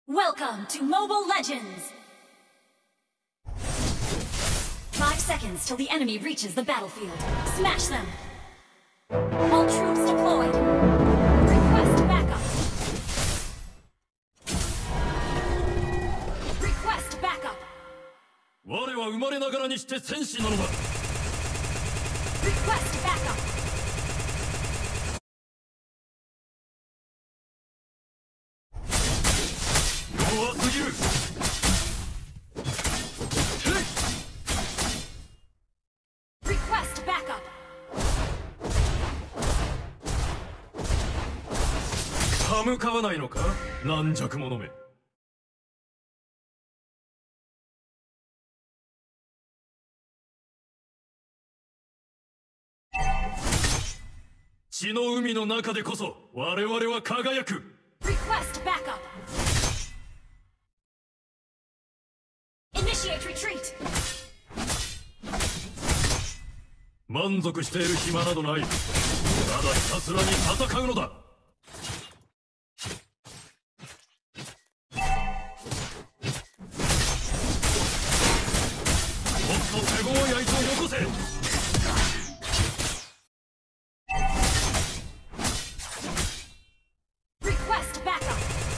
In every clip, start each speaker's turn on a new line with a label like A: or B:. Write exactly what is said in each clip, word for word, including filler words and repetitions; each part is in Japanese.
A: Welcome to Mobile Legends! Five seconds till the enemy reaches the battlefield. Smash them! All troops deployed! Request backup! Request backup!
B: 我は生まれながらにして戦士なのだ。
A: Request backup!
B: 弱すぎる。
A: Request backup!
B: 歯向かわないのか、軟弱者め。血の海の中でこそ我々は輝く。
A: Request backup! Initiate retreat!
B: 満足している暇などない。ただひたすらに戦うのだ。もっと手強い相手をよこせ。
A: Request backup!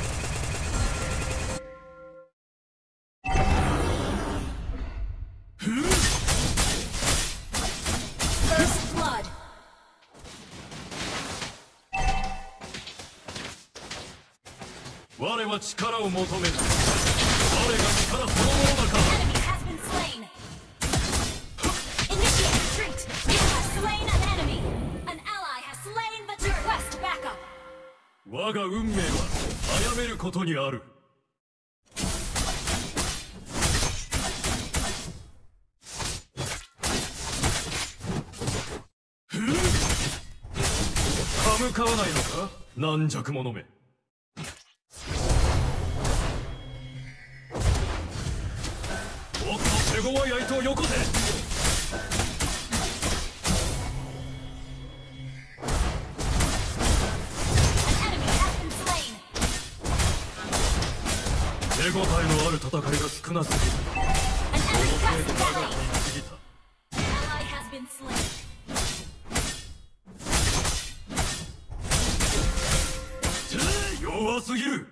A: First blood!
B: 我は力を求める。我が力そのものだか。
A: Enemy has been slain! Initiate retreat! You have slain an enemy! An ally has slain the turret! Request backup!
B: 我が運命は殺めることにある。歯向かわないのか、軟弱者め。もっと手強い相手をよこせ。 手応えのある戦いが少なすぎる。
A: An enemy has
B: この程度長
A: fallen!
B: く言い過ぎた。
A: An ally has been slain!
B: 弱すぎる。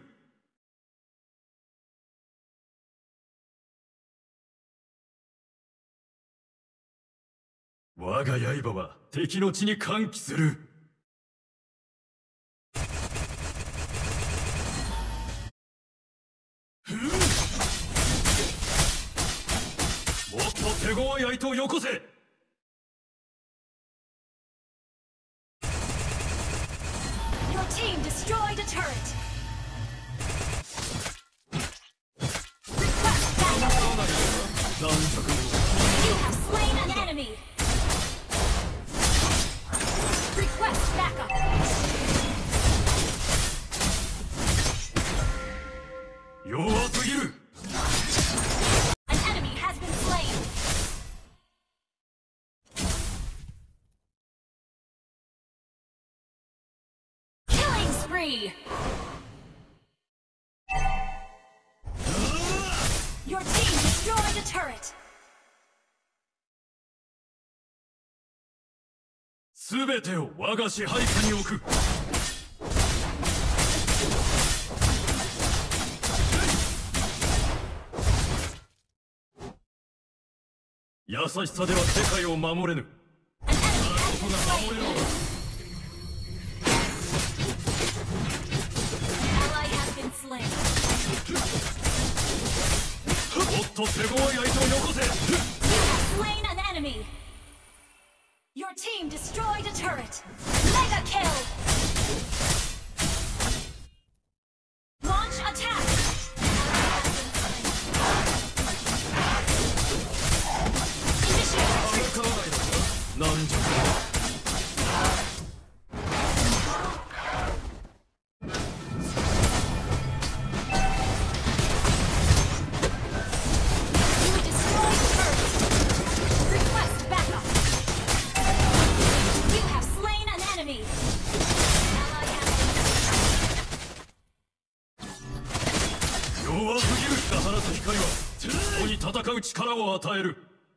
B: 我が刃は敵の血に歓喜する。もっと手強い相手をよこせ。
A: Your team destroyed a turret! Request backup!
B: 軟弱者。
A: You have slain an enemy! Request backup!
B: 弱すぎる。
A: An enemy has been slain! Killing spree! Your team destroyed a turret!
B: すべてを我が支配下に置く。 優しさでは世界を守れぬ。
A: An enemy
B: こ
A: has
B: こ
A: been
B: が守
A: slain!
B: れるのだ。
A: An ally has been slain!
B: もっと手強い相手をよこせ。
A: You have slain an enemy! Your team destroyed a turret! Mega kill! Launch attack! Initiate
B: 歯
A: retreat!
B: 向かわないのか、軟弱者。
A: You destroyed the turret! Request backup! You have slain an
B: 弱すぎる。が放つ光はそこに戦う力を与える。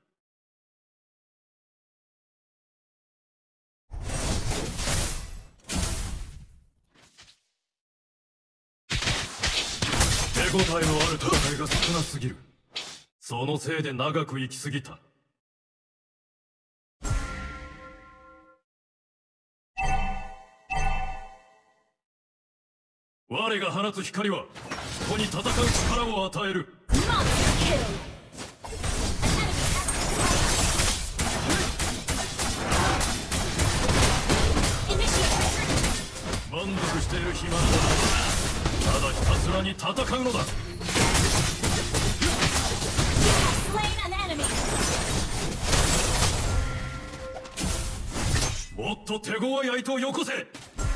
B: 手応えのある戦いが少なすぎる。そのせいで長く生きすぎた。我が放つ光は人に戦う力を与える。満足している暇などない。ただひたすらに戦うのだ。もっと手強い相手をよこせ。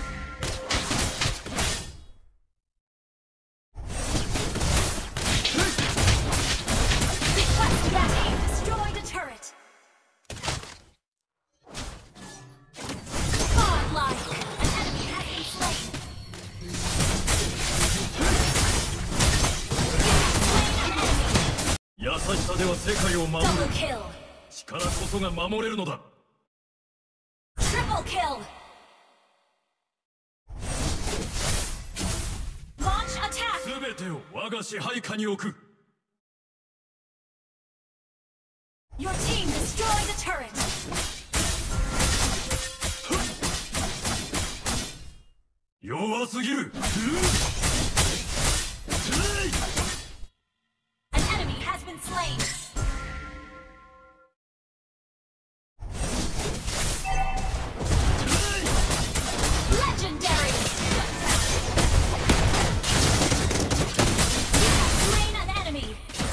B: 優しさでは世界を守る。力こそが守れるのだ。全てを我が支配下に置く。
A: Your team destroyed the turret.
B: An
A: enemy has been slain. Legendary. You have slain an enemy.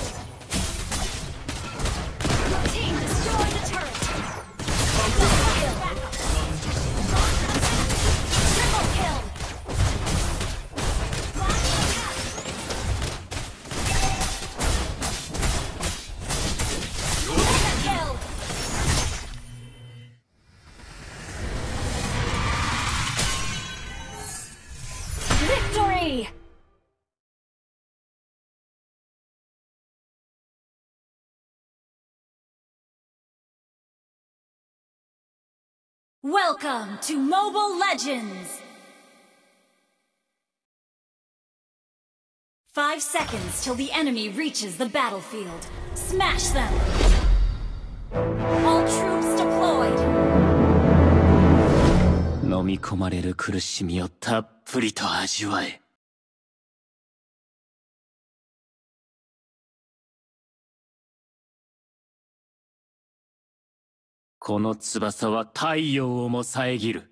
A: Your team destroyed the turret. Double kill. Triple kill. Victory! Welcome to Mobile Legends! Five seconds till the enemy reaches the battlefield. Smash them! All troops deployed!
C: 飲み込まれる苦しみをたっぷりと味わえ。この翼は太陽をも遮る。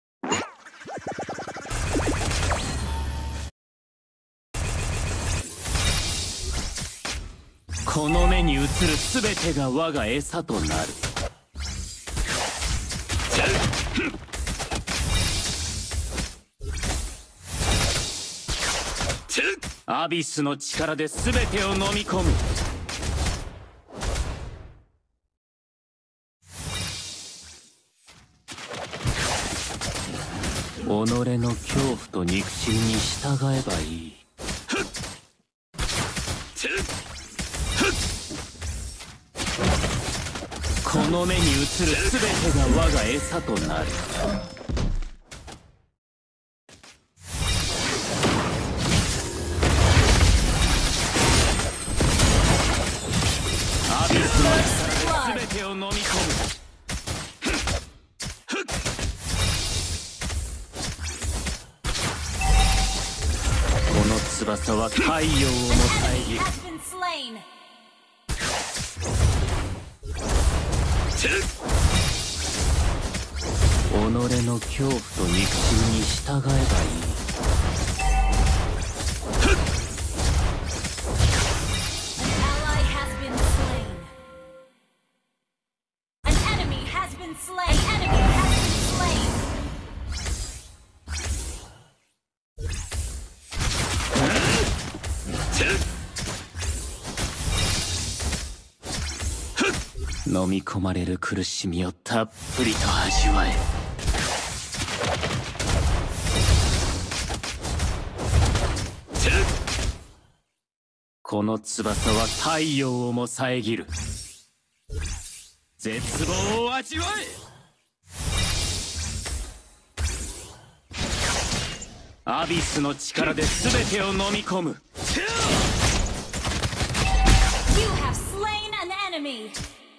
C: この目に映るすべてが我が餌となる。アビスの力で全てを飲み込む。己の恐怖と憎しみに従えばいい。この目に映る全てが我が餌となる。アビスの力で全てを飲み込む。この翼は太陽をも遮る。己の恐怖と憎しみに従えばいい。飲み込まれる苦しみをたっぷりと味わえ。 この翼は太陽をも遮る。絶望を味わえ。アビスの力で全てを飲み込む。
A: You have slain an enemy.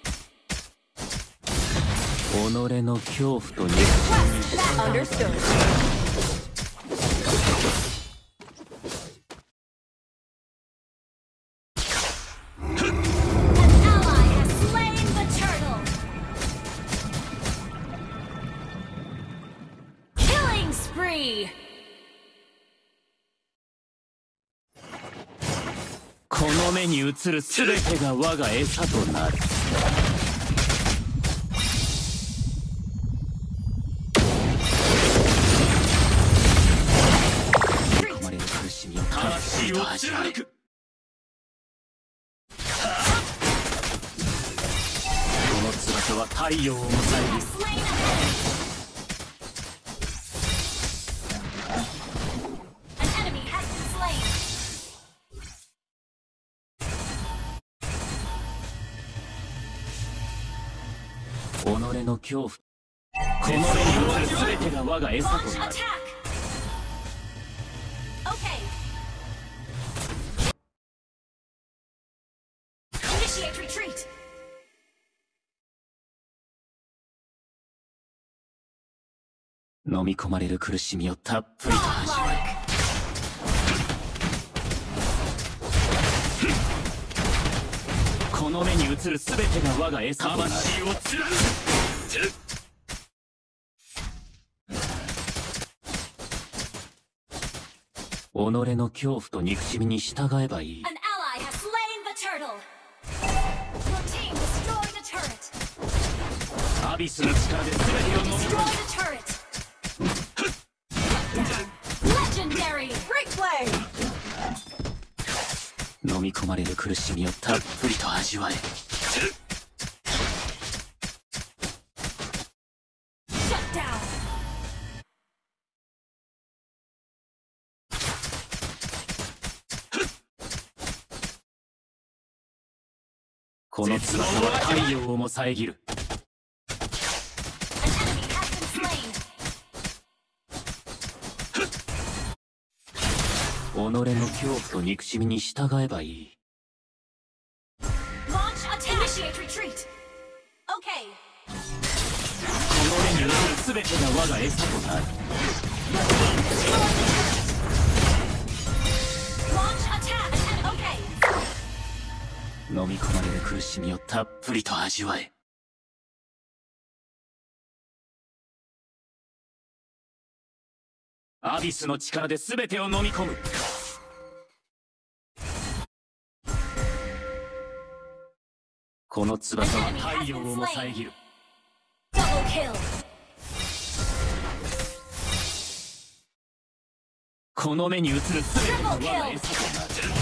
C: 己の恐怖と憎
A: Understood. An ally has slain the turtle. Killing spree.
C: この目に映る全てが我が餌となる。込まれる苦しみをたっぷりと味わえ。この翼は太陽をも遮る。
A: Slain an enemy. An enemy has been slain.
C: 己の恐怖。この目に映る全てが我が餌と
A: Launch
C: なる。
A: attack. Okay. Initiate retreat.
C: 飲み込まれる苦しみをたっぷりと味わえ。この目に映る全てが我が餌となる。魂を貫く。己の恐怖と憎しみに従えばいい。
A: An ally has slain the turtle. Your team destroyed a turret.
C: アビスの力で全てを飲み込
A: Destroyed
C: む。
A: a turret. Legendary. Great play.
C: 飲み込まれる苦しみをたっぷりと味わえ。
A: Shut down.
C: この翼は太陽をも遮る。
A: An enemy has been slain.
C: 己の恐怖と憎しみに従えばいい。
A: Launch attack. Initiate retreat. Okay.
C: この目に映る全てが我が餌となる。
A: Your team destroyed the turret. Launch attack. And okay.
C: 飲み込まれる苦しみをたっぷりと味わえ。アビスの力で全てを飲み込む。この翼は太陽をも遮る。
A: Double kill.
C: この目に映る全てが我が餌となる。